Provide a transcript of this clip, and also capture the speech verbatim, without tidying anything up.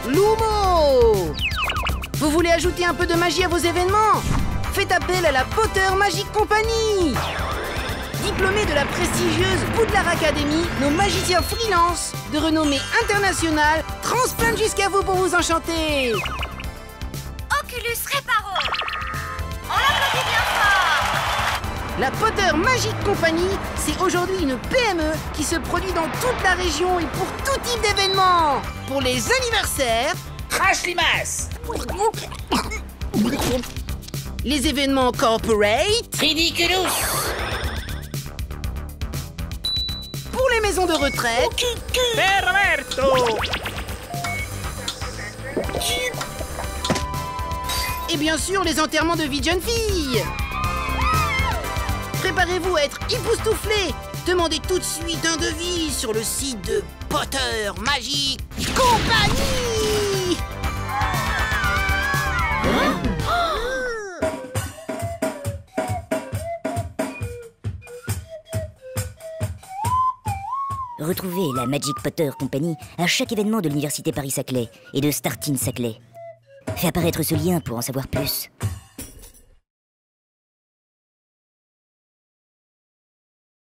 Lumos. Vous voulez ajouter un peu de magie à vos événements? Faites appel à la Potter Magic Company. Diplômés de la prestigieuse Poudlard Academy, nos magiciens freelance de renommée internationale transplantent jusqu'à vous pour vous enchanter. Oculus Reparo. On l'applaudit bien fort. La Potter Magic Company, c'est aujourd'hui une P M E qui se produit dans toute la région et pour tout type d'événements. Pour les anniversaires, Crash Limace, les événements corporate, Ridiculous, pour les maisons de retraite, Perverto, et bien sûr les enterrements de vie de jeunes filles. Préparez-vous à être époustouflés. Demandez tout de suite un devis sur le site de Potter Magic Company. Retrouvez la Magic Potter Company à chaque événement de l'Université Paris-Saclay et de Startin Saclay. Fais apparaître ce lien pour en savoir plus.